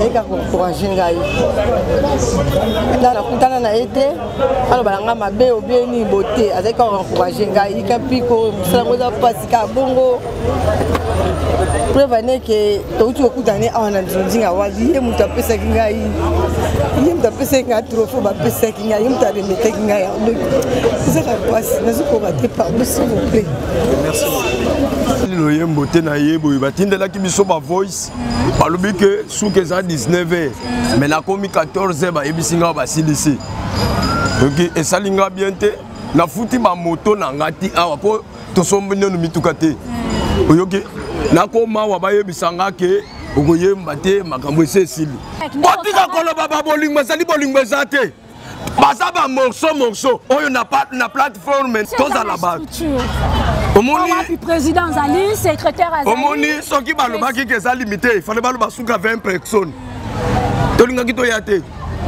azalika koencourage ngai na kutana na ete alo balanga mabe obieni bote azalika koencourage ngai ikapiko musango za pasi ka bongo preuve que touti okutane awa na ndinga wazi ye mutu apesaki ngai ye mutu apesaki ngai trophée bapesaki ngai ye mutu aremetaki ngai ezaka pasi nazokoka te pardon s'il vous plaît. Merci. Loyembo te na yebo batindelaki biso ba voice balobi ke suke za 19h mais na komi 14h ba ebisinga ba silisi. OK esalinga bien te na futi ba moto na ngati awa po to sombino mituka te. Oyoke na koma wa ba yebisanga ke okoyemba te makambo esili. Botika koloba ba bolingo sali bolingo zate. Basaba morceau oyo na plateforme tous à la base. Omoni président Zali, secrétaire Azali. Omoni soki balobaki ke za limité, il fallait baloba suka 20 personnes. Tolinga kito yate.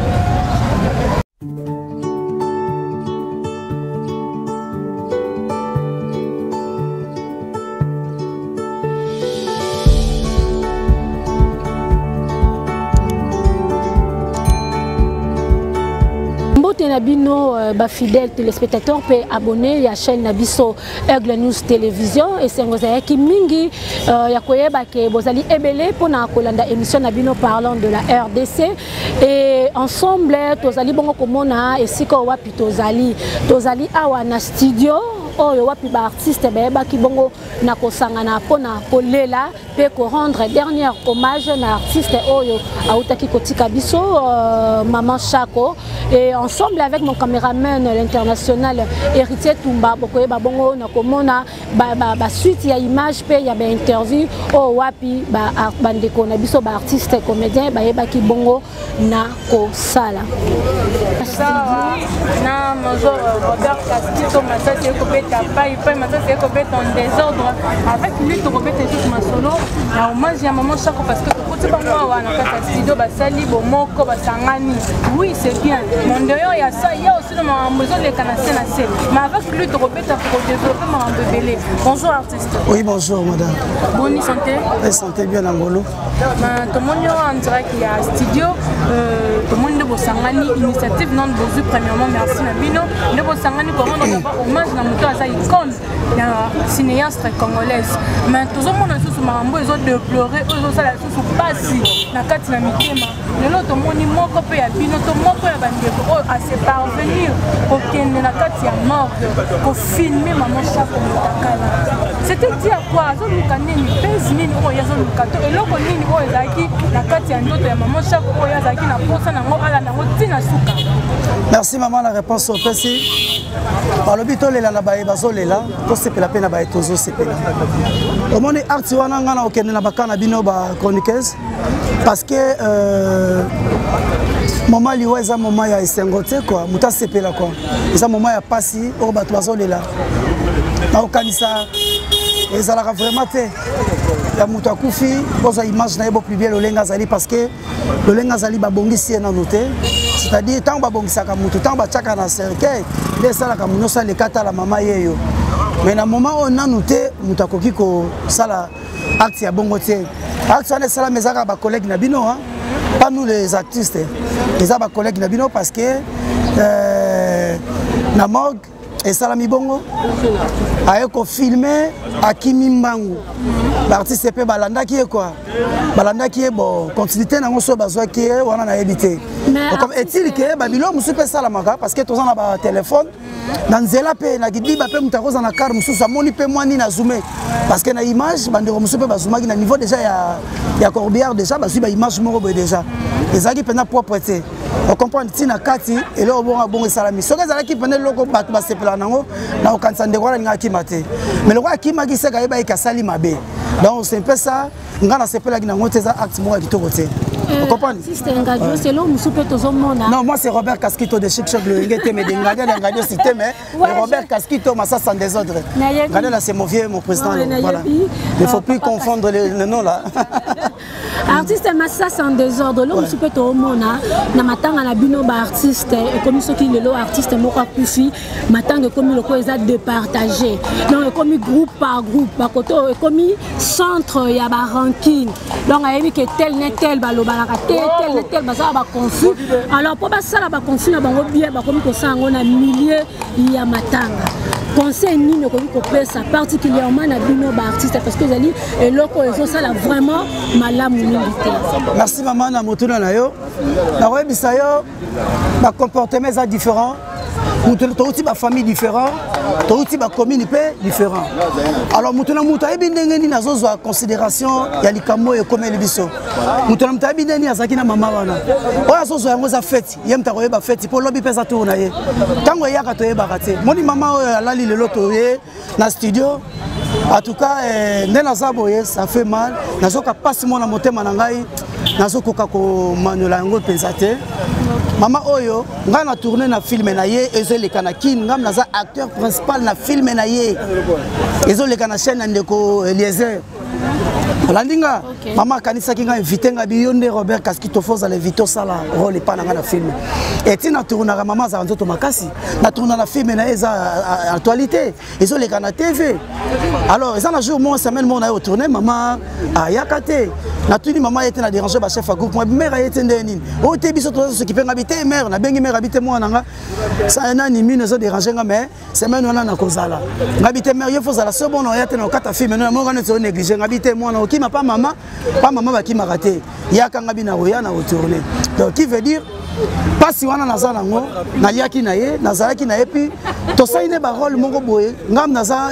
Nabino fidèle téléspectateur peut abonner à la chaîne Nabiso Aigle News Télévision et c'est qui mingi ya koyeba ke bozali ebele pour na kolanda émission Nabino parlant de la RDC et ensemble tozali bongo komona esika wapi tozali awa na studio oyo wapi ba artiste beba ki bongo na kosangana pona kolela pe ko rendre dernier hommage na artiste oyo autaki kotika biso maman Chako et ensemble avec mon caméraman l'international Héritier Tumba bokoyeba bongo na komona ba suite ya image pe ya ba interview o wapi ba bandeko na biso ba artiste comédien ba yeba ki bongo na kosala na major Robert Castillo Massati ekobeta pai Massati ekobeta en désordre avec lui to kobeta juste ma solo na hommage ya maman Chako parce que kuti bango wana kaka studio basali bomoko basangani oui c'est bien mon deuil ya ça il y a aussi le mambozo les canacé na scène mais avec lui to kobeta pour développer mambo belé. Bonjour artiste. Oui bonjour madame. Bonne santé. Santé bien angolo. Ma to monyo en direct il y a studio to monde bosangani initiative non bozu premièrement merci Nabino ne bosangani pour rendre hommage na moto asa icône ya cinéaste congolaise mais tout le monde sous mambo ils ont déploré eux ça la sous pasi na kati na mitema lelo to moni moko pe ya bino to moko ya bandeko o a se parvenir okende na kati ya morgue ko filmer maman Chako mutakala c'était dit à quoi zo lukaneni pèse nini o ya zo lukato eloko nini o ezaki na kati ya ndoto ya maman Chako o ya zaki na posa na ngo ala na ngo tina suka. Merci maman la réponse au PC. Par le bito lela na bae bazolela to sepela pe na bae tozo sepela. Au monde arti wana ngana okende na bakana bino ba chroniqueuse parce que maman liwa eza maman ya esengote quoi muta sepela quoi. Eza maman ya pasi o bato bazolela. Na okanisa ezalaka vraiment te ya mutu akufi poza image na yebo publier lolenga zali parce que lolenga zali babongisi na noté c'est-à-dire tant babongisaka mutu tant bachaka na cercueil nde salaka munosa le kata la mama yeyo mais na moment on a noté mutu akoki ko sala acte ya bongo te acte wana sala mezaka ba collègue na bino hein pas nous les artistes les ba collègue na bino parce que na morgue et salami bongo ayeko filmer akimi mbangu l'artiste pe balanda qui est quoi balanda qui est bon continuité nango so bazwa qui est wana na ebité comme est-il que babilo musu pe salamaka parce que tozana ba téléphone dans nzela pe na kidiba pe mutakoza na car musu samoni pe mwani na zoomé parce que na image bandeko musu pe bazumaki na niveau déjà ya Corbière déjà bazui ba image moko boy déjà ezaki pena propreté on comprend tina kati et là bon bon salami so que zalaki pena loko bato ba sepela nango na okanisa ndeko na ngaki mate mais le roi akima ki seka yeba ikasali mabe donc c'est un peu ça ngana sepela ki nango teza acte mo kitoko te vous comprenez c'est l'homme musupe tozomona. Non moi c'est Robert Casquito de Chic Choc le ngete mais de ngadio cité mais Robert Casquito massa sans désordre ngade là c'est mon vieux mon président voilà il faut plus confondre les noms là. artiste massa sans désordre lo musu pe to mona na matanga na bino ba artiste et comme ce qui le artiste moko akufi matanga comme le ko eza de partager donc comme groupe par groupe ba koto comme centre ya ba ranking donc ayebi que tel net tel ba lo ba tel net tel ba ça ba confus alors pour ba ça ba confus na bango bien ba comme ko sango na milieu ya matanga conseil nini ko pesa particulièrement na bino ba artiste parce que zali et loko ezo ça vraiment malamu milité. Merci maman na motuna na yo na webisa yo ba comportement est différent mutuna to uti ba famille différent to uti ba commune pe différent alors mutuna muta ebi ndenge ni nazo zo considération ya likamo e comme le biso mutuna muta ebi ndenge ni azaki na mama wana oya zo zo yango za fête yem ta koyeba fête pour lobby pesa tour na ye tango yaka to yeba kate moni mama oyo alali lelo to ye na studio. En tout cas, ça fait mal. Nazo ka passe mon motema na ngai, nazo koka ko manola ngo pensate. Mama oyo, nga na tourner na film na ye, ezo le kanakin, ngam naza acteur principal na film na ye. Ezo le kana chaîne ndeko Eliezer. Landinga, maman kanisa kinga invité nga biyonde Robert Kaskito Foza le Vito Sala rôle pas na film. Et tina tourna ka maman za nzoto makasi, na tourna na film na eza actualité, ezo le kana TV. Alors, ça un jour moi semaine moi on a tourné maman a yakate. Na tuni maman était na déranger ba chef à groupe, moi mère était ndeni. O te biso to ce qui peut habiter mère, na bengi mère habiter moi nanga. Ça na ni mine zo déranger nga mais semaine on a na kozala. Ngabiter mère yo fozala so bon on yate na kata film na mo ngane zo négliger ngabiter moi na okima pas maman ba ki ma raté. Yaka ngabi na roya na tourner. Donc qui veut dire pas si wana nazala ngo na liaki na ye nazalaki na ye puis to saine ba rôle mongo boye ngam naza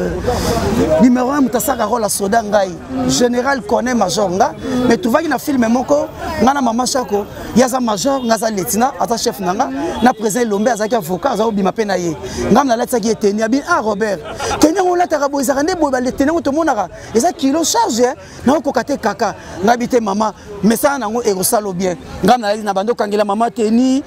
numéro 1 mutasaka rôle soda ngai général connaît major nga mais tu vas na film moko ngana mama chako yaza major ngaza lieutenant ata chef nanga na président Lombe azaki avocat aza obima pe na ye ngam na lataki eteni abi ah Robert teni on la tara boye zakande boye ba lieutenant to monaka eza kilo charge na ko kate kaka ngabite mama mais ça nango erosalo bien ngam na bando kangela maman teni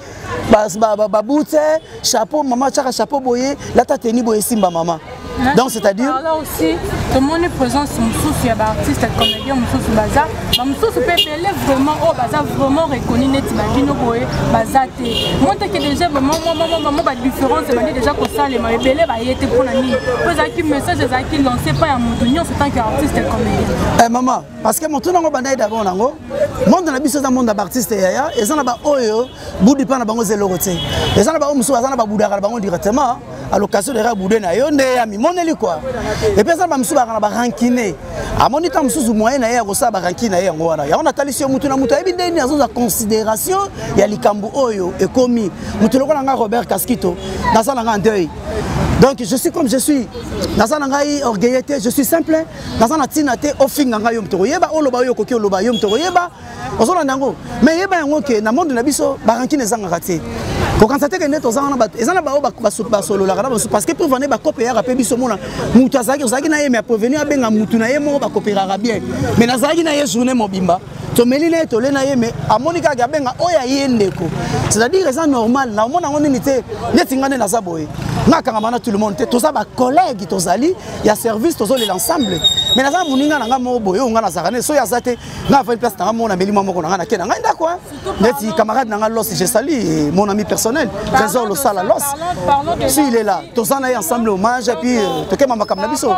baboute chapeau maman chaka chapeau boye la ta teni boye simba maman donc c'est-à-dire là aussi tout le monde est présent sur mususu ya ba artiste comédien mususu baza ba mususu pe belé vraiment oh baza vraiment reconnu net ba bino boye baza te monte que déjà vraiment moi ba différence ba déjà ko ça les ma belé ba yete pour na ni poza ki message za ki lancer pas ya mutunyo c'est tant que artiste comédien maman parce que moto nango bandai d'abord nango monde na biso za monde d'artiste yaya ezana ba oyo budi pa na bango zelo rote ezana ba mususu azana ba budaka bango directement à l'occasion de rabouder na yo nde ya mimoneli quoi et puis ça ba mususu ba ba rankiner a moni ta mususu moyen na ya ko sa ba rankiner yango wana ya on atali sur mutu na mutu ebi ndeni azo za considération ya likambu oyo e komi mutu lokola nga Robert Kaskito na sala nga ndeuil. Donc je suis comme je suis. Nazana ngai orgueilleté, je suis simple. Nazana tinate ofinga ngai yom toyeba oloba yo koki oloba yom toyeba. Ozona nango. Mais yeba yango ke na monde na biso baranki nezanga raté. Ko kansate ke neto zanga na bat. Ezana ba ba solo la kana parce que pour vendre ba copie ya rapé biso mona. Mutu azaki na ye mais pour venir abenga mutu na ye mo ba copiera bien. Mais nazaki na ye journée mobimba. To melile to le na ye mais amonika ga benga oya yendeko. C'est-à-dire c'est normal. Na mona ngoni nité netingane na zaboye. Na kangama tout le monde tous ça ba collègue tozali ya service tozoli l'ensemble mais naza muninga nanga mo boyo nga na zakane so ya zate na fa place na mo na melimo moko na kena nga quoi neti camarade nanga Los je salue mon ami personnel Trésor le sala Los si il est là tous on est ensemble hommage et puis toke mama kam na biso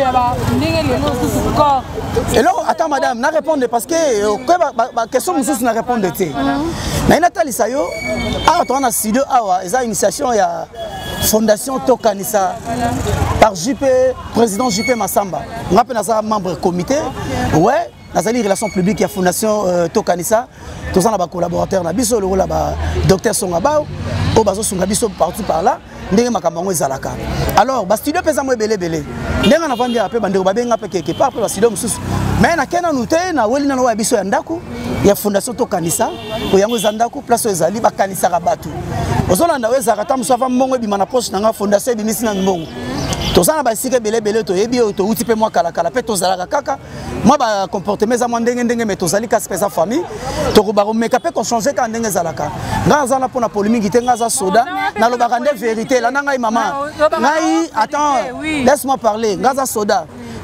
et là attends madame na répondre parce que ba question mususu na répondre té na inatali sayo ah to na studio awa eza initiation ya Fondation Tokanisa par JP, président JP Massamba. On appelle ça membre comité. Ouais, dans la relation publique, il y a Fondation Tokanisa. Tous ça, on collaborateur, on a biso le docteur Songabao, au baso Songabiso partout par là. Ndenge makambango ezalaka. Alors, ba studio pesa mo belé. Ndenge na vandi après bandeko babenga pe quelque part après ba studio mususu. Mais na kena nute na weli na wa biso ya ndako ya Fondation Tokanisa, ko yango zandako place ezali ba kanisa ka batu. Ozolanda weza kata musafa mbongo bima na poche nanga Fondation bimisi na mbongo. Tozana ba sike belé to yebi to uti pe moi kala pe tozalaka kaka. Moi ba comportement za ndenge mais tozali ka spesa famille. To ko ba meka pe ko changer ka ndenge zalaka. Ngaza na pona polémique te ngaza soda na lobaka nde vérité la nanga maman. Ngai attends, laisse-moi parler. Ngaza soda.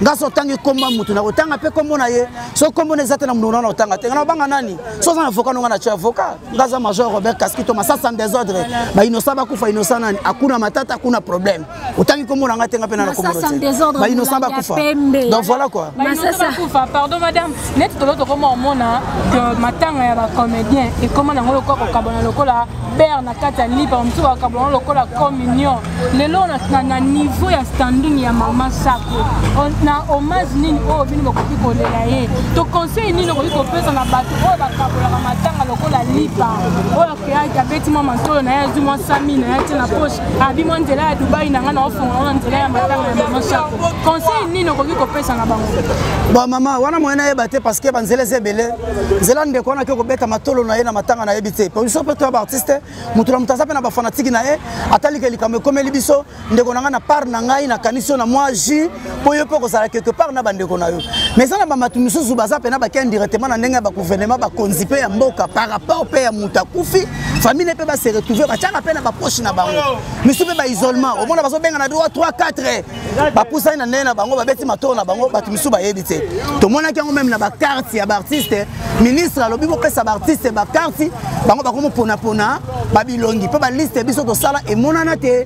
ngaso tangi komba mutu na kotanga pe kombo na ye so kombo na zate na mundu na otanga te na banga nani so za avocat no na cha avocat ngaza major Robert Kaskito masasa en désordre ba innocent ba kufa innocent nani akuna matata akuna problème otangi kombo na ngatenga pe na kombo ba innocent ba kufa donc voilà quoi masasa kufa pardon madame net to l'autre comme on a que matanga ya ba comédien et comment na ngolo ko kabona lokola ber na kata lipa mtu wa kabona lokola communion lelo na niveau ya standing ya mama sako na hommage nini o bini bokoki kolela ye to conseil nini ko pesa na bato o ba kabola matanga lokola lipa o ke ya beti mama ntolo na ya zuma sami na ya tina poche abi mo nzela ya Dubai na ngana ofunga na nzela ya matanga ya mama sako conseil nini ko pesa na bango ba mama wana moyena ye bate parce que banzela zebele nzela ndeko na ke ko beta matolo na ye na matanga na yebite pour so peut ba artiste mutu na mutasa pe na ba fanatique na ye atali ke likame komeli biso ndeko na ngana par na ngai na kaniso na moi ji po yo poko sala quelque part na bandeko na yo mais ça na ba matu misusu baza pe na ba ken directement na ndenge ba gouvernement ba konzipe ya mboka par rapport pe ya muta kufi famille pe ba se retrouver ba tchaka pe na ba poche na bango misu pe ba isolement au monde ba so benga na 3 4 ba pousa na nena bango ba beti matoro na bango ba misu ba yebite to mona kango même na ba carte ya ba artiste ministre alobi ko pesa ba artiste ba carte bango ba ko pona pona ba bilongi pe ba liste biso to sala e monana te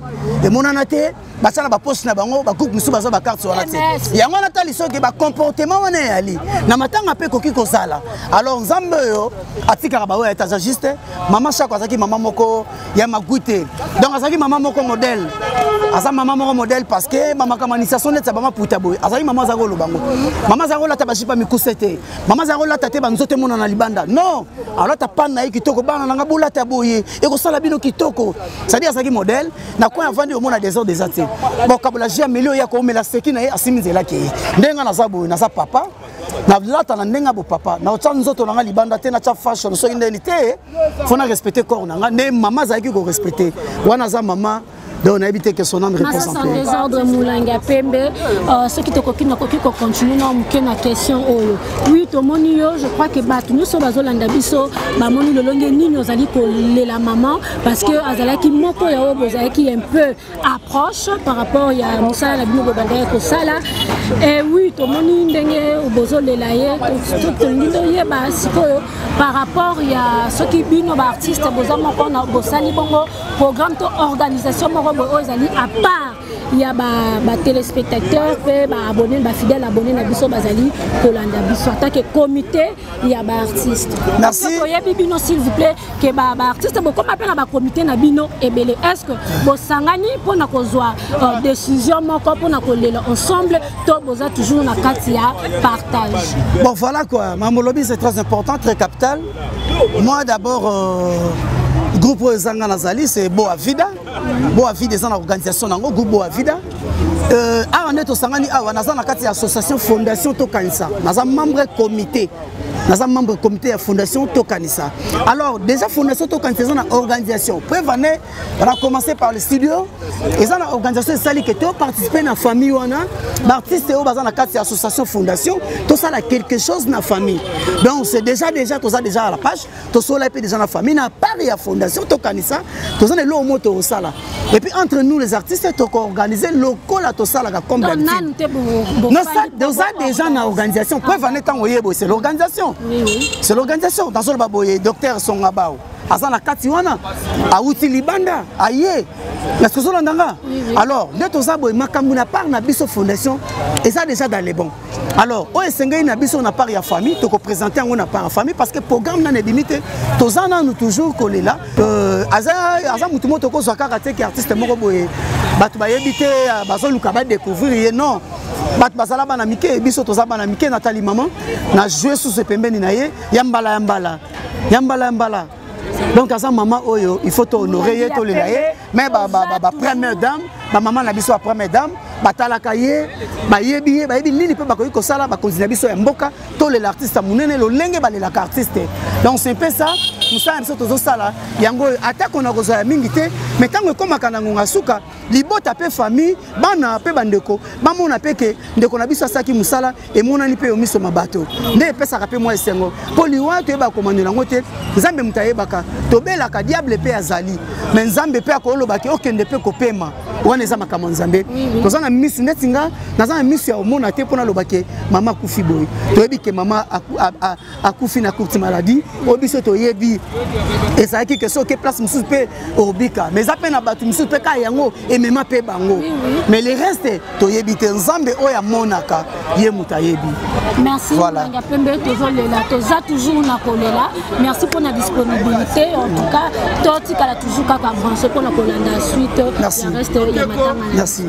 ba sala ba poche na bango ba groupe misu ba zo ba carte wana te yango na tali soki ba comportement wana yali na matanga pe koki ko sala alors nzambe yo atika ba wa état juste mama chako azaki mama moko ya magute donc azaki mama moko modèle asa mama moko modèle parce que mama kamanisation net ba maputa boy azaki mama zako lo bango mama zako la tabashipa mikusete mama zako la tate banzote mona na libanda non alors ta pana yi kitoko bana nga bula ta boye e ko sala bino kitoko ça dit azaki modèle na quoi avant de mona des ordres des athées bon kabula j'ai amelio ya ko mela sekina e asimizela ke ndenga na zabo na za papa na lata na ndenga bo papa na otsa nzoto na nga libanda te na cha fashion so indeni te faut na respecter corps na nga ne mama zaki ko respecter wana za mama donc on a évité que son âme repose en paix. Des ordres Moulanga Pembe, ce qui te coquine ko continue na mukena question oyo. Oui, to moni yo, je crois que batu nous so bazolanda biso, ba moni le longue nini ozali ko la maman parce que azala ki moko ya obozali ki un peu approche par rapport ya musala na bino bobanda ko sala. Et oui, to moni ndenge obozolela ye, to ngindo ye ba sikoyo par rapport ya ce qui bino ba artiste bozama ko na bosali bongo programme to organisation à part il y a des téléspectateurs, des abonnés, des fidèles abonnés na biso bazali kolanda biso en tant que comité il y a des artistes. Merci. S'il vous plaît que ba artiste bo comme appelle ba comité na bino ebele est-ce que bo sangani pour na kozwa décision moko pour na kolela ensemble to boza toujours na kati ya partage. Bon voilà quoi, mamolobi c'est très important, très capital. Moi d'abord groupe Zanga Nazali c'est Boavida. Boavida c'est une organisation dans groupe Boavida. On est au Sangani, on a une association fondation Tokanisa. On a un membre comité. Nous sommes membres du comité de la fondation Tokanisa. Alors, déjà, fondation Tokanisa, c'est une organisation. On a commencé par le studio. Et c'est une organisation qui a participé à la famille. L'artiste est dans l'association fondation. Tout ça, quelque chose dans la famille. Donc, c'est déjà à la page. Tout ça, c'est déjà dans la famille. On a parlé de la fondation Tokanisa. Tout ça, c'est l'homme qui est là. Et puis, entre nous, les artistes, on a organisé le local à tout ça, comme d'habitude. Non, ça, déjà dans l'organisation. C'est l'organisation. Oui. C'est l'organisation. Dans le baboye, docteur Songabao. Azana Katiwana, Aouti Libanda, Aye. Est-ce que c'est l'endanga? Alors, de tout ça, Makamuna part na biso fondation, et ça déjà dans les bons. Alors, on est na biso na part ya famille, tu peux présenter on a part ya famille parce que programme n'a limité. Tous ça nous toujours collé là. Aza mutumo toko zo karaté qui artiste moko boye. Batu ba yebité bazo luka ba découvrir non. Batu basala bana mike biso to za bana mike Nathalie maman na jouer sous ce pembeni na ye yambala. Donc à sa maman oyo il faut honorer to le mais première dame ba maman na biso première dame batalaka ye ba yebi nini pe ba ko sala ba continuer biso ya mboka to le l'artiste munene lo lenge ba le artiste. Donc c'est un peu ça nous ça biso to sala yango attaque on a reçu mingi te mais tant que comme akanangonga suka libota pe famille bana pe bandeko bamona pe ke ndeko na biso asaki musala et monani pe omiso mabato nde pesa ka pe moi esengo poliwa to eba komando nango te nzambe mutayebaka tobelaka diable pe azali mais nzambe pe akoloba ke okende pe kopema wana eza makambo nzambe toza na misu neti nga naza na misu ya omona te mpona loba ke mama akufi boye toyebi ke mama akufi na courte maladie oyo biso toyebi ezalaki ke soki place mosusu mpe obika mais eza mpe na bato mosusu mpe ka yango emema mpe bango mais le reste toyebi te nzambe oyo amonaka ye moto ayebi. Merci Mulanga Pembe tozolela toza toujours na kolela merci pour la disponibilité en tout cas totikala toujours kaka branché pour na kolanda suite merci. Merci.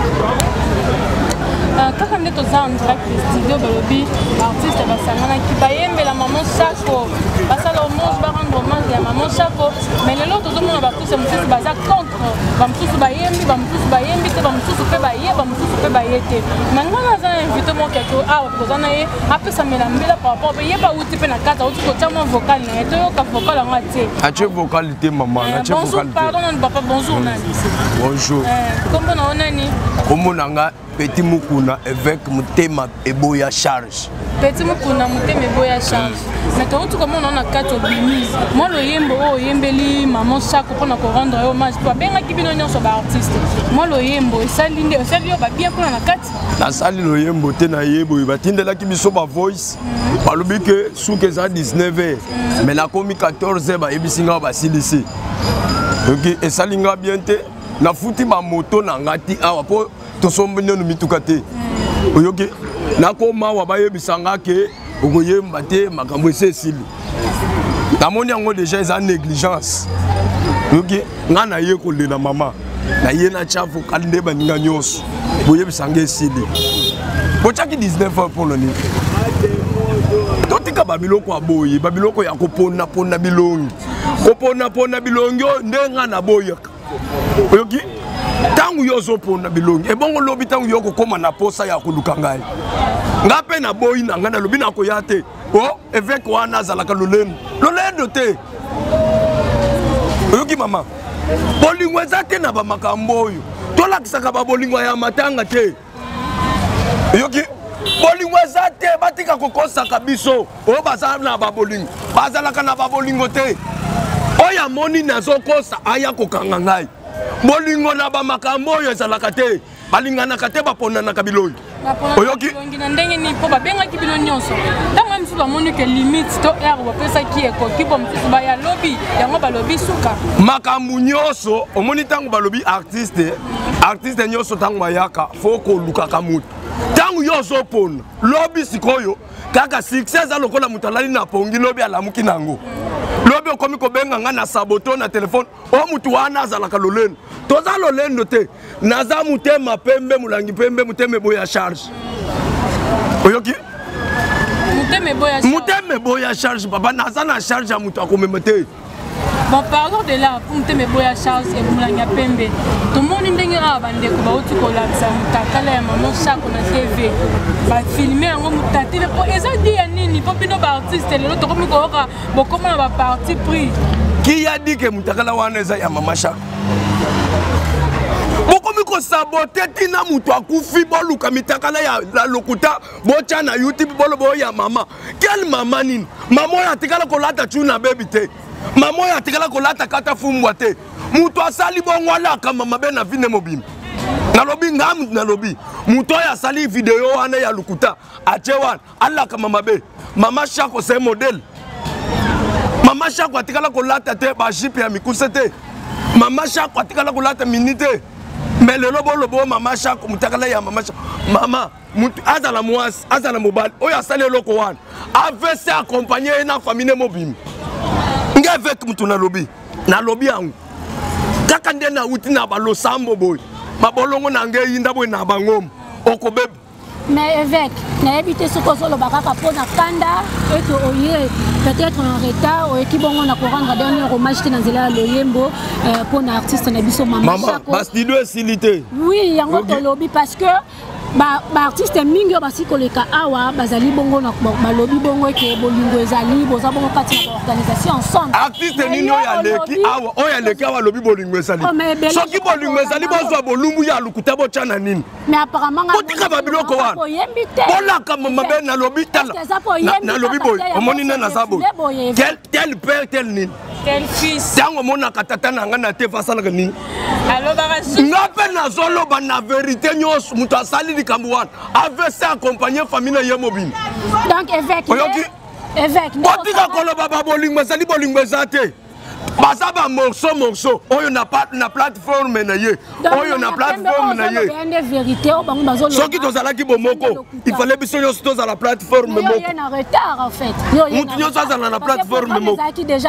Kaka nde toza en direct studio balobi artiste basanganaki bayembela maman Chako basala hommage barendre hommage ya maman Chako mais lelo tozomona baartiste mosusu baza contre bamosusu bayembi te bamosusu mpe baye bamosusu mpe baye te na ngai naza na invité mo keke awa toza na ye apesa mbela par rapport mpe ye bauti mpe na kati auti kotia mwa vocal na ye toyoka vocal yango te atie vocal te maman atie vocal te pardon nani papa bonjour nani bonjour kombo na yo nani kombo na nga Petit Mukuna avec Mutema Eboya Charge. Petit Mukuna Mutema Eboya Charge. Mais tout comme on a quatre obligés. Moi le yembo yembeli maman Chako pour nous rendre hommage. Pour bien qui bien on soit artiste. Moi le yembo salinde salio ba bien pour na quatre. Na sali le yembo te na yebo batinde la ki biso ba voice. Balobi que sous que ça 19h. Mais la komi 14h ba ebisinga ba silisi. OK et salinga bien te na futi ba moto na ngati awa po to sombe no mituka te oyoke nakoma wa bayebisanga ke okoyemba te makambo esesili namoni yango déjà eza négligence oyoke nga na ye kolela mama na ye na chafu kalinde baninga nyonso boyebisanga esili bochaki 19 heures pour le nid totika babiloko aboyi babiloko ya kopona pona bilongi kopona bilongi ndenga na boyaka oyoki tangu yozo pona bilongi ebongo lobi tangu yoko koma na posa ya koluka ngai ngape na boyi na ngana lobi na koya te o évêque wana zalaka lolendo te oyoki mama bolingo ezate na bamakambo oyo tolakisaka babolingo ya matanga te oyoki bolingo ezate batika kokosaka biso o bazala na babolingo bazalaka na babolingo te oya moni nazokosa aya kokanga ngai bolingo na ba makambo oyo ezalaka te balinganaka te baponanaka bilongi oyoki na ndenge ni po babengaki bino nyonso ntango mosusu bamoni ke limite to aire bapesaki ekoki po mosusu baya lobi yango balobi suka makambo nyonso omoni ntango balobi artiste nyonso ntango bayaka fo kolukaka moto ntango yo ozopona lobi sikoyo kaka succès eza lokola moto alali na pongi lobi alamuki nango lobi okomi kobenga nga na saboto na telefone o mutu wana azalaka lolendo toza lolendo te naza mutema pembe mulangi pembe mutema eboya charge oyoki mutema eboya charge papa naza na charge ya mutu akomema te. Bon, pardon de là, pour me boya Charles et Moulanga Pembe. Tout le monde est en train de faire des choses. Maman Chako na TV. Va filmer en mutati. Et ça dit Yanni, pas bien artiste. L'autre comme quoi, bon comment on va partir pris. Qui a dit que mutakala wana za ya Maman Chako? Bokomi ko saboter tina mutu akufi boluka mitakala ya la lokuta bocha na YouTube bolo ya mama. Quelle maman nini? Maman ya tikala ko lata tuna baby te. Maman ya tikala ko lata kata fumbwa te. Mutu asali bongo alaka mama be na vine mobim. Na lobi ngam na lobi. Mutu ya sali video wana ya lukuta. Achewan alaka mama be. Mama Chako c'est modèle. Mama Chako atikala ko lata te ba jipe ya mikuse te. Mama Chako atikala ko lata minute. Mais le lobo Mama Chako mutakala ya Mama Chako. Mama mutu azala mwasi azala mobali oya sali loko wana. Avait se accompagner na famille mobim. Nga avec mutu na lobi yangu kaka nde na uti na balosambo boy mabolongo na nge yinda boy na bangom okobebe mais évêque na habité ce ko solo bakaka pona kanda et que oye peut-être en retard ou qui bongo na ko rendre dernier hommage te na nzela loyembo pour na artiste na biso Mama Chako bas studio silité oui yango to lobby parce que artiste mingi basi koleka awa bazali bongo na balobi bongo ke bolingo ezali boza bongo kati na organisation ensemble artiste nini oya leki awa oya leki awa lobi bolingo ezali soki bolingo ezali bozwa bolumbu ya lukuta bochana nini mais apparemment botika babiloko wana bolaka mabe na lobi tala na lobi boy omoni na nazabo tel père tel nini tel fils tango mona katata na ngana te fasala ka nini allo barasu ngape na zolo ba na vérité nyos muto asali likambo wana avait accompagner famille na yemobini donc évêque botika koloba ba bolingo ezali bolingo ezate baza ba morceau oyo na plateforme na ye oyo na plateforme na ye soki tozalaki bomoko il fallait biso nyonso tozala la plateforme moko mutu nyonso azala na plateforme moko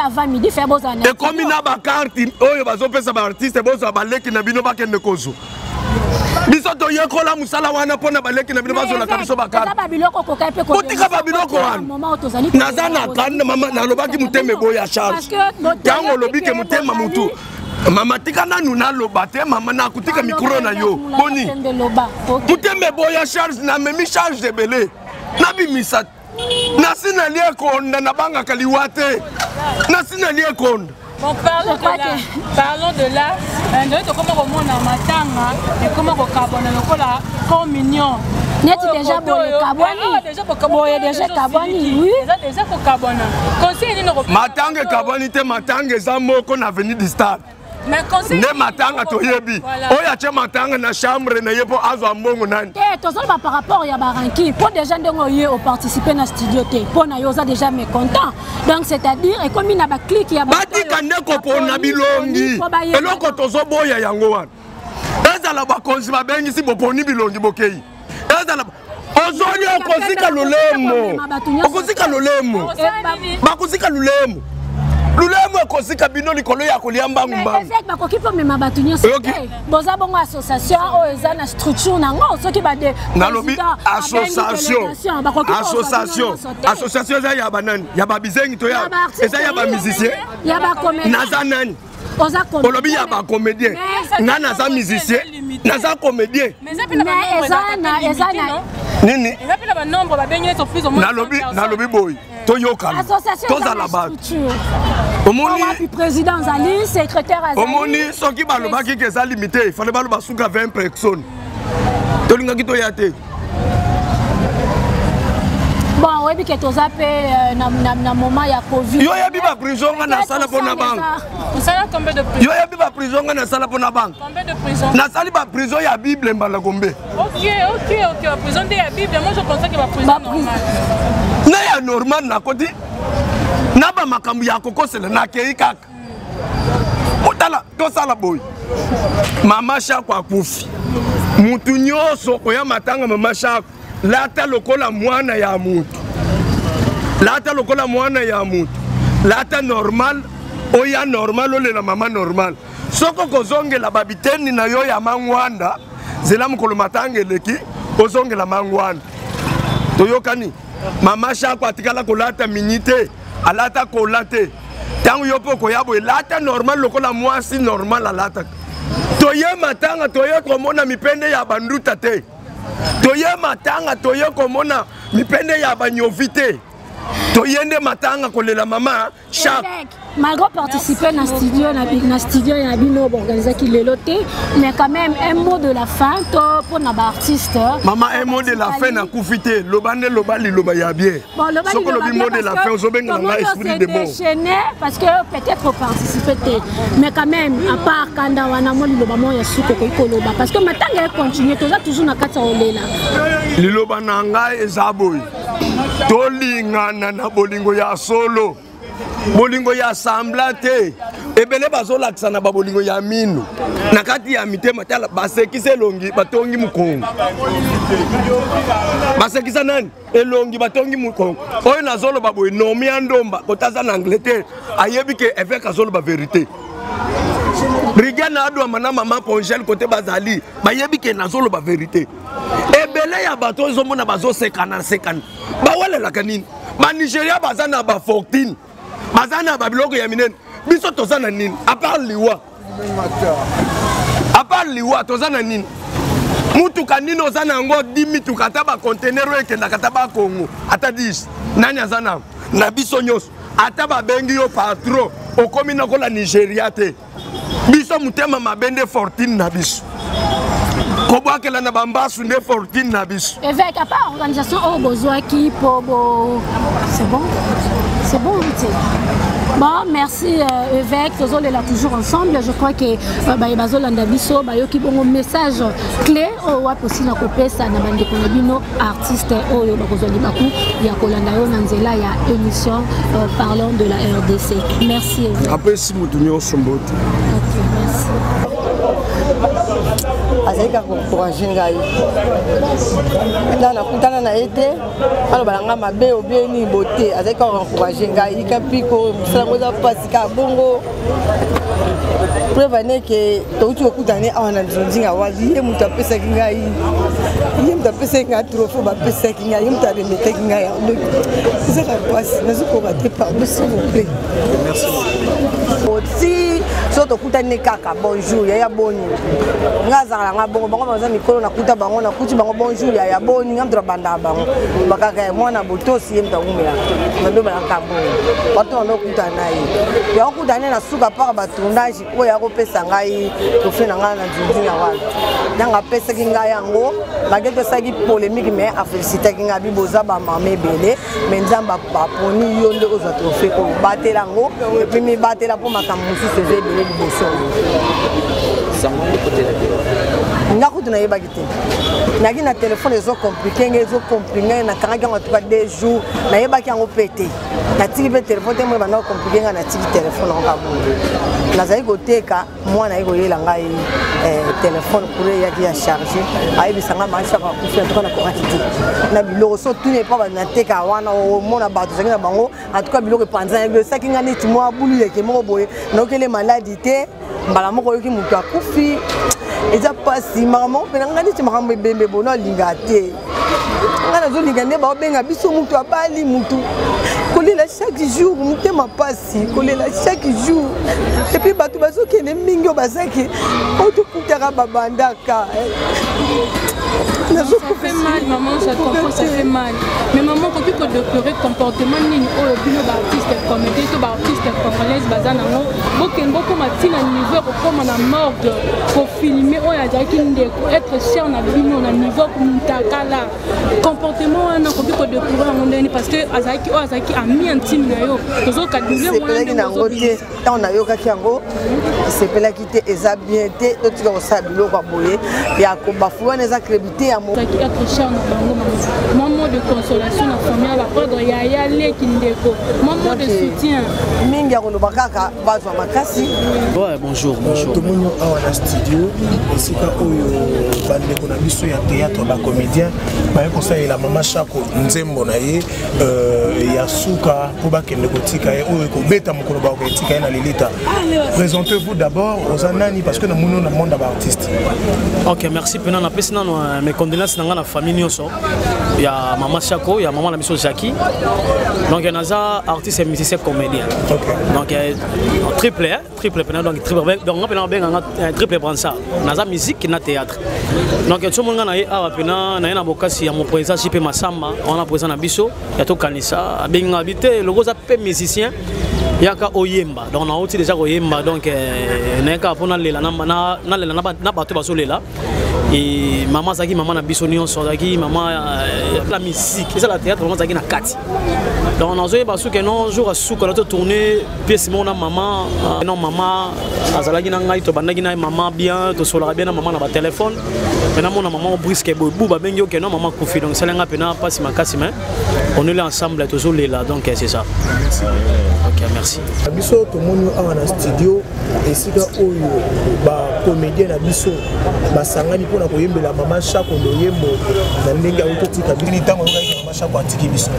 ekomi na bakarte oyo bazopesa baartiste bozwa baleki na bino bakende kozwa biso toyekola musala wana mpona baleki na bino bazolaka biso bakarte botika babiloko wana naza na kanda mama nalobaki motema eboye ya charge ntango olobi ke motema mutu mama tika nanu naloba te mama nakutika mikro na yo boni motema eboye ya charge namemi charge ebele nabimisa nasi nali ekonda nabangaka liwa te nasi nali ekonda. Bon, parlons de là. Comment on a matanga et comment on carbone la communion. Net déjà boye déjà carbone oui déjà pour carbone. Conseil ni matanga carbone te matanga za moko na avenue du Stade. Mais conseil ne matanga to yebi oya che matanga na chambre na yepo azwa mbongo nani tozoloba par rapport ya baranki pour déjà ndongo ye au participer na studio te pour na yoza déjà mécontent donc c'est-à-dire et comme ina ba click ya batika ndeko pona bilongi eloko tozoboya yango wana ezala ba konzi babengi si boponi bilongi bokei ezala ozoni okosika lolemo okosika lolemo bakosika lolemo lulemo ekosika bino likolo ya kolia mbangu mbangu bakoki po mema bato nyonso boza bongo association oyo eza na structure nango soki bade nalobi association eza ya banani ya babizengi to ya eza ya bamusicien naza nani olobi ya bacomédien nga naza musicien naza comédien nini nalobi boy toyokana tozala bato omoni président Zali secrétaire Azali omoni soki balobaki ke eza limité il fallait baloba suka 20 personnes tolingaki toya te bon webi ke toza pe na moment ya covid yo yebi ba prison nga na sala pona banque usala combien de prison yo yebi ba prison nga na sala pona banque combien de prison na sali ba prison ya bible mbala kombe ok prison de ya bible moi je pensais que ba prison normal na ya normal na koti na ba makambu ya kokosela na kei kaka otala tosala boy mama shako akufi mutu nyoso koya matanga mama shako lata lokola mwana ya mutu lata lokola mwana ya mutu lata normal oya normal olela mama normal soko kozongela babiteni na yo ya mangwanda zela mukolo matanga eleki kozongela mangwanda toyokani mama shako atikala kolata minite alata kolate tangu yopo koyabo lata normal lokola mwasi normal alata toye matanga toye komona mipende ya banduta te toye matanga toye komona mipende ya banyovite toyende matanga kolela mama chaque malgré participer na studio ya bino organiser qui le loté mais quand même un mot de la fin pour na ba artiste maman un mot de la fin na kufité lobande lobali loba ya bien soko lobi mot de la fin ozobenga na esprit de bon parce que peut-être participer mais quand même à part kanda wana mo liloba mo ya suko ko ikoloba parce que matanga continue toza toujours na kati olela liloba na ngai ezaboy tolingana na bolingo ya solo bolingo ya sambla te ebele bazolakisa na babolingo ya mino na kati ya mitema tala basekisa elongi batongi mukongo basekisa nani elongi batongi mukongo oyo nazoloba boye nomi ya ndomba kotaza na Angleterre ayebi ke évêque azoloba vérité Brigana adwa mana mama Pongel côté bazali bayebi ke nazoloba vérité ebele ya bato ezomona bazosekana bawalela nini ba Nigeria bazana ba 14 bazana ba biloko ya minene biso tozana nini à part liwa tozana nini mutuka nino za nango 10 mituka ata ba container ekendaka ata ba Congo ata 10 nani aza nango na biso nyonso ata babengi yo patron okomi nakola Nigeria te biso mutema mabende 14 na biso kobwakela na bambasu nde 14 na biso évêque à part organisation au besoin qui pour c'est bon bon, merci évêque, nous sommes là toujours ensemble. Je crois que Bazolanda Biso, qui bon message clé au aussi na kopesa na bande konobino artiste oyo bakozoli baku ya kolanda yo nanzela ya émission parlons de la RDC. Merci évêque. Après si mutunyo sombote. OK, merci. Azalika encourager ngai. Ndana kutana na ete, alo balanga mabe obieni bote, azalika encourager ngai ikapiko musangoza pasika bongo. Prevane ke touti okutane awana nzinga wazi ye mutu apesa ngai. Ye mutu apesa ngai trophée ba pesa ngai, ye mutu remete ngai. Donc c'est ça passe, nazo ko rater pardon s'il vous plaît. Merci. Aussi soto kutane kaka bonjour ya boni. Ngazala nga bongo bango baza mikolo na kuta bango na kuti bango bonjour ya boni ngamdra banda bango. Bakaka mwana botosi ye mtangumela. Mando balaka bongo. Bato ndo kutana ye. Ya kutane na suka pa batundage ko ya kopesa ngai trophée na nga na nzinga wala. Nanga pesa kinga yango bageto saki polémique mais a féliciter kinga biboza ba mamé belé mais nzamba ba poni yo ndo oza trophée ko batela ngo et puis mi batela pour makambo musu se belé liboso. Nakutuna yebaki te naki na téléphone ezo compliqué na kangaki en tout cas 2 jours na yebaki yango pété na tiki pe téléphone te mo bana compliqué na tiki téléphone en kabou nazali koteka mwana yeko yela ngai téléphone pour yaki ya charger ayebisanga maisha ka kufa to na kokati te na biloko so tout n'est pas na teka wana o mona bato zaki na bango en tout cas biloko panza yo saki ngani ti mo abulu yeke mo boye nokele maladie te mbala moko yoki mutu akufi eza pasi makambo pena ngani ti makambo ebembe bono linga te ngana zo linga ne ba benga biso mutu abali mutu kolela chaque jour mutema pasi kolela chaque jour et puis bato bazo kene mingi bazaki oto kutaka babandaka ça fait mal, maman, ça comprend, ça fait mal. Mais maman, quand tu peux déplorer comportement, ni au bino d'artiste comédie, tout artiste congolaise, bazana non. Beaucoup matin à niveau comme on a morgue pour filmer, on a dit qu'il être cher na bino na niveau comme takala. Comportement, on a quand tu peux déplorer on est parce que Azaki a mis intime na yo. Tozo kadule moi na ngote, on a yo kakiango. C'est pela qui te eza bien te, tu vas sabilo kwa boye ya ko bafuwa neza crédité à qui être cher na bango maman de consolation na famille la perdre ya leki ndeko maman de soutien mingi ya kolobakaka bato makasi. Ouais, bonjour tout le monde a un studio ici ka oyo bandeko na biso ya théâtre ba comédien ba ko ça la maman Chako nzembo na ye ya suka ko ba kende kotika ye oyo ko beta mokolo ba ko tika na lilita. Présentez-vous d'abord aux anani parce que nous sommes dans le monde d'artistes. OK, merci pena na pesina mes condoléances dans la famille nyonso. Il y a maman Chako, il y a maman la mission Jackie. Donc il y a naza artiste et musicien comédien. OK. Donc triple pena donc on a triple brancha. Naza musique na théâtre. Donc tout le monde na a pena na bokasi ya mon président JP Massamba, on a président na biso, ya to kanisa, benga habité le gros appel musicien. Yaka oyemba donc on a aussi déjà oyemba donc neka pona lela na lela na bato baso lela et maman zaki maman na biso nyonso zaki maman la musique et ça la théâtre maman zaki na kati donc on a zoé baso que non jour à sou quand on tourner pièce mon maman non maman azalaki na ngai to bandaki na maman bien to sola bien na maman na ba téléphone maintenant mon maman brisque bobu ba bengi que non maman kofi donc ça lenga pena pas si makasi mais on est là ensemble toujours là donc c'est ça. OK, merci. Biso to monyo awa na studio esika oyo ba comédien na biso basangani pona koyembela maman Chako ndoyembo na ndenge autotika bili tango yoka maman Chako atiki biso.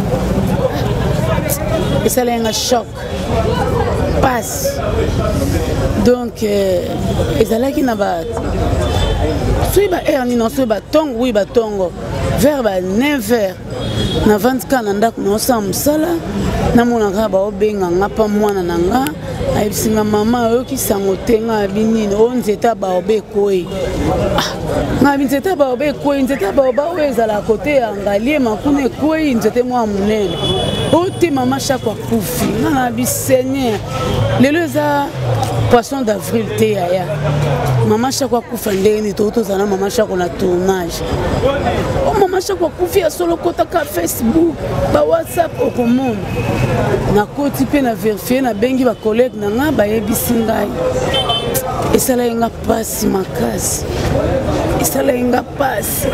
C'est un choc. Passe. Donc ezalaki na ba suiba erni non suiba tongo oui ba tongo vers ba 9h na 24 na ndako no sa musala na mona ba obenga ngapa mwana nanga ayebisinga mama oyoki sango te nga binini o nzeta baobe ekoi nga binzeta baobe ekoi nzeta baoba oyo ezala kote ya ngalie makuna ekoi nzete mwa monene ote mama chaque akufi nga na bisenye lelo eza poisson d'avril te yaya mama chaque akufa ndenge nini tozala mama chaque na tournage mama chaque akufi ya solo kotaka Facebook ba WhatsApp okomona nakoti mpe na verifie na bengi bacollègue na nga bayebisi ngai esala yenga pasi makasi esala yenga pasi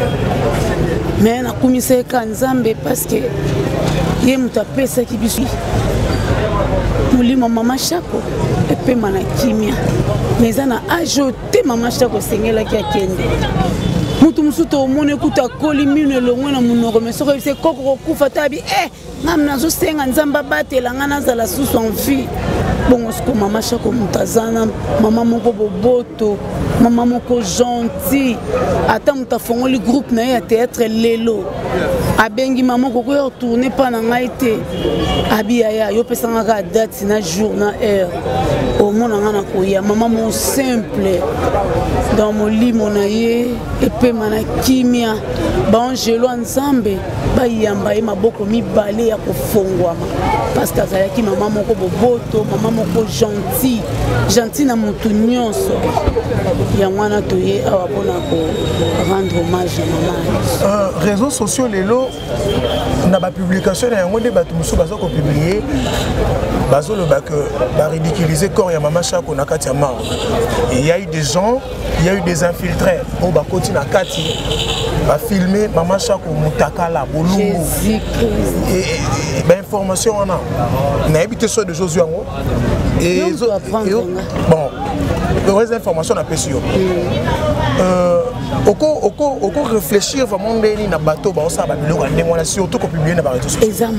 me nakumisa eka nzambe parceke ye moto apesaki biso molimo mama Shako epema na kimia me eza na age te mama Shako esengelaki akende mutu mosusu tomoni ekuta akoli mino elongwe na monoko me soki ebise koko kokufa tabi ngam nazosenga nzambe abatela nga nazala susu en vie bongo siko mama Shako moto aza na mama moko boboto mama moko gentil ata moto afongoli groupe na ye ya théâtre lelo abengi mama koko ya retourne pa na ngai te abiyaya yo pesangaka date na jour na heure omona nga na koya mama mo simple dans molimo na ye epema na kimia baangelo ya nzambe bayamba ye maboko mibale ya kofongwama parce que azalaki mama moko boboto mama moko gentil na motu nyonso ya mwana toye awa mpona korendre hommage ya mama réseaux sociaux lelo na bapublication na yango nde bato mosusu baza kopublie bazoloba ke baridiculize corps ya mama Shako na kati ya marbre. Il y a eu des gens, il y a eu des infiltrés au bakoti na kati bafilme mama Shako mutakala bolungu et ba information wana na habité sur de Josué yango et bon les informations na pesio oko réfléchir vraiment ndeni na bateau ba osaba biloko ndenge wana surtout ko publier na ba réseaux sociaux eza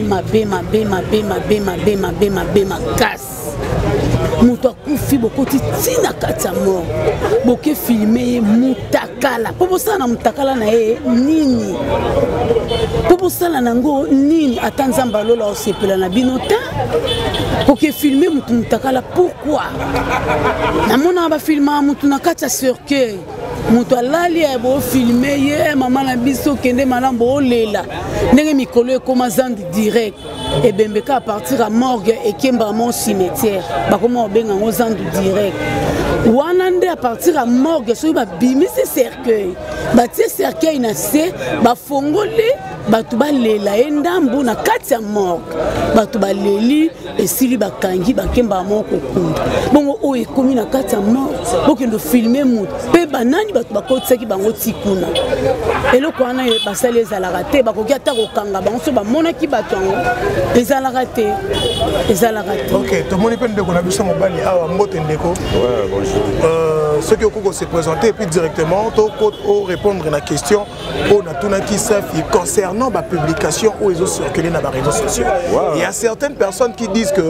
mabe makasi moto akufi bokoti ntina kati ya mort boke filme ye mutakala mpo bosala na mutakala na ye nini mpo bosala nango nini ata nzambe alola osepela na bino te koke filme motu mutakala pourquoi namona bafilma motu na kati ya cercueil moto alali ya bofilme ye mama na biso kende malamu boolela ndenge mikolo ekoma zandi direct ebembeka a partir ya morgue ekemba mo cimetière bakoma obenga ngo zandu direct wana nde a partir ya morgue soki babimisi cercueil batie cercueil na se bafongoli bato balela ye ndambu na kati ya morgue bato baleli esili bakangi bakemba mo kokunda bongo oyo ekomi na kati ya morgue bokendo filme moto mpe banani bato bakotisaki bango tikuna eloko wana basali ezalaka te bakoki ata kokanga bango so bamonaki bato yango ezalaka te ok tomoni mpe ndeko na biso mobali awa mbote ndeko ceux qui ont se présenter et puis directement répondre à la question on a tout qui safi concernant la publication où ils ont circulé dans les réseaux sociaux. Il y a certaines personnes qui disent que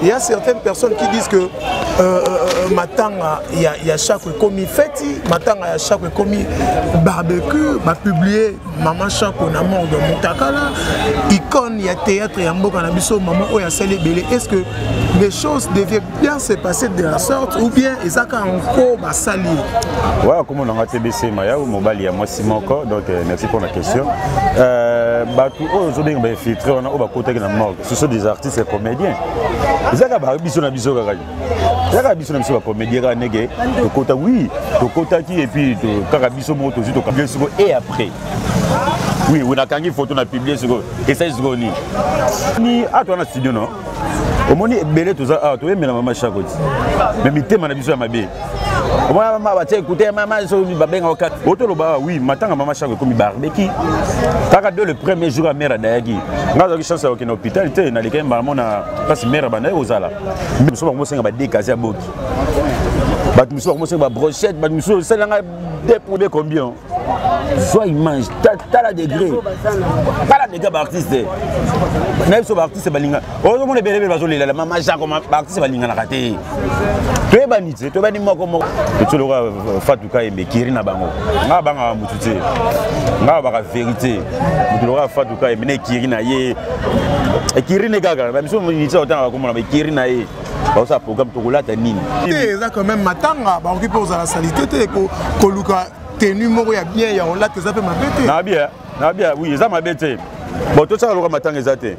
matanga il y a chaque commis fête matanga il y a chaque commis barbecue m'a publié maman Shako na mort de Mutakala icône il y a théâtre il y a mboka na biso maman oya sali belé. Est-ce que les choses devaient bien se passer de la sorte ou bien ezaka encore basali? Ouais, comme on a TBC Maya ou mobile moi Simoko donc merci pour la question. Batu aujourd'hui on va filtrer on a au côté de la morgue. Ce sont des artistes et comédiens. Ezaka ba biso na biso kaka. Ezaka biso na biso ba comédien ka nege to kota oui to kota qui et puis to kaka biso moto to publier sur et après. Oui, on a kangi photo na publier sur et ça c'est ni à toi na studio non. Au moni belé tout ça ah to yemela mama Shako mais mitema na biso ya mabe. Moi maman va écouter maman so mi babenga okat otoloba oui matanga mama Shako comme barbecue kaka de le premier jour à mère dayaki ngazo ki chance au hôpital te na lekemba maman na parce mère bana ozala biso bango senga ba décaser à boki bat biso bango senga ba brochette bat biso selanga dépouiller combien soit il mange t'as la degré pas la degré artiste na biso artiste balinga ozo mon belebe bazolela mama Shako artiste balinga na raté to ebanitse to bani moko moko to loka fatuka embe kiri na bango nga banga mutute nga baka vérité to loka fatuka embe ne kiri na ye kiri ne gaga ba biso munitsa otanga ko mona be kiri na ye ça programme tokolata nini eza quand même matanga bakoki mpe ozala salité te koluka tenu moko ya bien ya olata eza mpe mabe te na bien oui eza mabe te bon tosala loka matanga eza te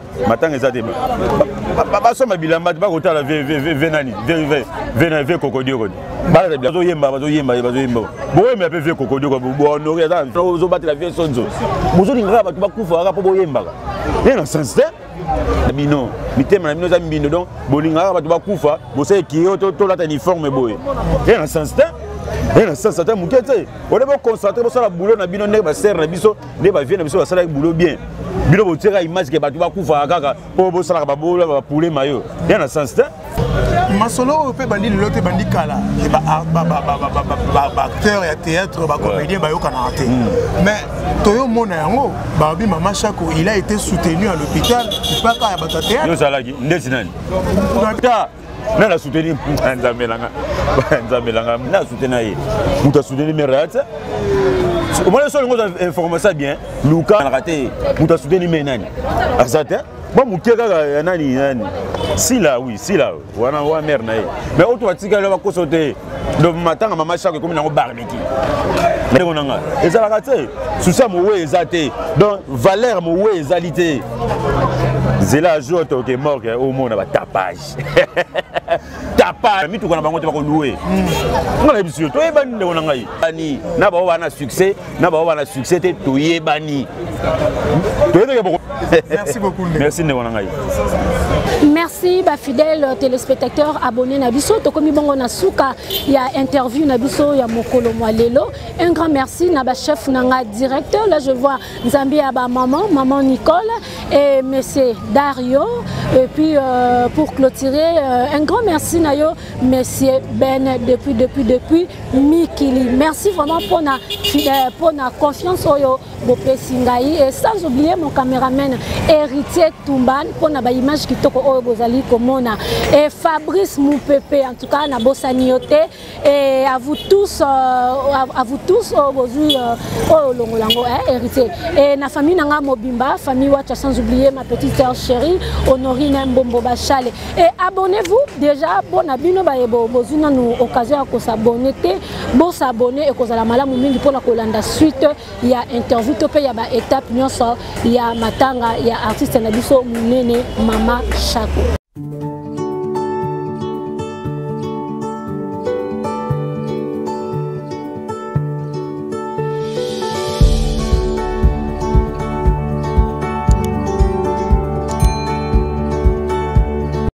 basomba bilamba te bakotala ve kokodio kodi bazoyemba boyemba mpe vie kokodio bohonore ozobatela vie sonzo bozolingaka bato bakufa kaka mpo boyembaka ye na sens te bino mitema na bino eza mbindo donc bolingaka bato bakufa bosala ekio tolata uniforme boye ye na sens te ata moke te ode boconcentre bosala boulot na bino ndenge basere na biso nde bavie na biso basalaki boulot bien bino botiaka image ke bato bakufaka kaka mpo bosalaka babola bapule mayo ye na sens te masolo oyo mpe bandi lelo te bandi kala baacteur ya théâtre bacomédien bayokanaka te mais toyomona yango babi Mama Shako il a été soutenu à l'hôpital mpaka ya bato ya théâtre yosalaki ndeti nani nana soutenu nzambelanga na soutenu ye moto asoutenu mere te omona so olingo informe ça bien luka naka te moto asoutenu me nani aza te bon moke kaka nani sila wana wa mere na ye mais oyo tobatikali bakoso te do matanga Mama Shako ekomi nango barbeki ndenge nanga ezalaka te susi ya mowe eza te donc valeur mowe ezali te zela jour toke morgue omona batapage tapage mituka na bango te bakoluwe ngana biso toyebani ndeko na ngai ani na bao bana succès te toyebani merci beaucoup merci ndeko na ngai merci fidèles téléspectateurs abonnés na biso tokomi bongo na suka ya interview na biso ya mokolo mwa lelo. Un grand merci na chef nanga directeur, là je vois Nzambi à maman Nicole et monsieur Dario, et puis pour clôturer un grand merci na yo monsieur Ben depuis Mikili. Merci vraiment pour na confiance oyo bopesingai, et sans oublier mon caméraman Héritier Tumban pour na ba image kitoko oyo bozali komona, et Fabrice Moupepe en tout cas na bosaniote, et à vous tous aujourd'hui longolango héritier et na famille nanga mobimba famille wacha, sans oublier ma petite sœur chérie Honorine Mbombo Bachale, et abonnez-vous déjà bon abino ba ebo bozuna nous occasion à s'abonner bon s'abonner et kozala malamu mingi pour la kolanda suite il y a interview topé ya ba étape nyonso ya matanga ya artiste na biso munene Mama Shako.